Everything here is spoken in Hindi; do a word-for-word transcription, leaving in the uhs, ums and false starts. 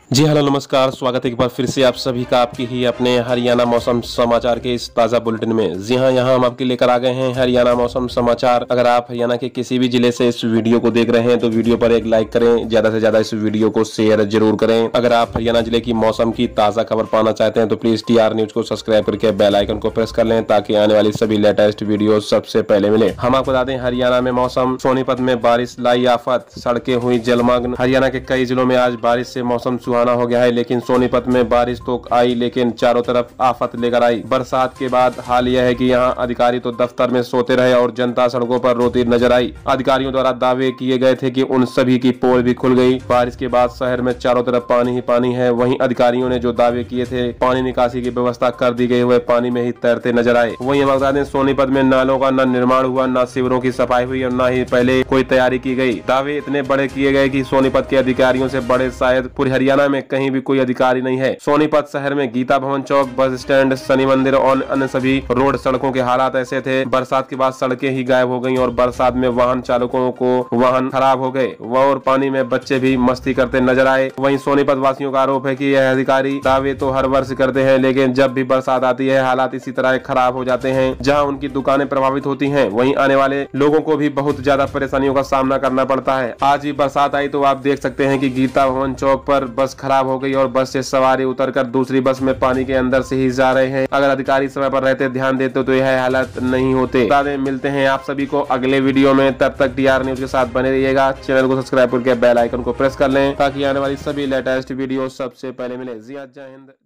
जी हेलो नमस्कार, स्वागत है एक बार फिर से आप सभी का आपकी ही अपने हरियाणा मौसम समाचार के इस ताज़ा बुलेटिन में। जी हां, यहां हम आपके लेकर आ गए हैं हरियाणा मौसम समाचार। अगर आप हरियाणा के किसी भी जिले से इस वीडियो को देख रहे हैं तो वीडियो पर एक लाइक करें, ज्यादा से ज्यादा इस वीडियो को शेयर जरूर करें। अगर आप हरियाणा जिले की मौसम की ताज़ा खबर पाना चाहते हैं तो प्लीज टी आर न्यूज को सब्सक्राइब करके बेल आइकन को प्रेस कर लें ताकि आने वाली सभी लेटेस्ट वीडियो सबसे पहले मिले। हम आपको बता दें, हरियाणा में मौसम, सोनीपत में बारिश लाई आफत, सड़कें हुई जलमग्न। हरियाणा के कई जिलों में आज बारिश से मौसम सुहाना हो गया है, लेकिन सोनीपत में बारिश तो आई लेकिन चारों तरफ आफत लेकर आई। बरसात के बाद हाल यह है कि यहां अधिकारी तो दफ्तर में सोते रहे और जनता सड़कों पर रोती नजर आई। अधिकारियों द्वारा दावे किए गए थे कि उन सभी की पोल भी खुल गई। बारिश के बाद शहर में चारों तरफ पानी ही पानी है। वहीं अधिकारियों ने जो दावे किए थे पानी निकासी की व्यवस्था कर दी गई, हुए पानी में ही तैरते नजर आए। वहीं हम बता दें, सोनीपत में नालों का न निर्माण हुआ, न शिविरों की सफाई हुई और न ही पहले कोई तैयारी की गई। दावे इतने बड़े किए गए कि सोनीपत के अधिकारियों से बड़े शायद पूरे हरियाणा में कहीं भी कोई अधिकारी नहीं है। सोनीपत शहर में गीता भवन चौक, बस स्टैंड, शनि मंदिर और अन्य सभी रोड सड़कों के हालात ऐसे थे। बरसात के बाद सड़कें ही गायब हो गईं और बरसात में वाहन चालकों को वाहन खराब हो गए। वह और पानी में बच्चे भी मस्ती करते नजर आए। वहीं सोनीपत वासियों का आरोप है कि यह अधिकारी दावे तो हर वर्ष करते हैं, लेकिन जब भी बरसात आती है हालात इसी तरह खराब हो जाते हैं, जहाँ उनकी दुकानें प्रभावित होती है। वहीं आने वाले लोगों को भी बहुत ज्यादा परेशानियों का सामना करना पड़ता है। आज ही बरसात आई तो आप देख सकते हैं कि गीता भवन चौक पर बस खराब हो गई और बस से सवारी उतरकर दूसरी बस में पानी के अंदर से ही जा रहे हैं। अगर अधिकारी समय पर रहते, ध्यान देते तो यह हालत नहीं होते। बता दें, मिलते हैं आप सभी को अगले वीडियो में, तब तक टी आर न्यूज के साथ बने रहिएगा। चैनल को सब्सक्राइब करके बेल आइकन को प्रेस कर लें ताकि आने वाली सभी लेटेस्ट वीडियो सबसे पहले मिले। जी, जय हिंद।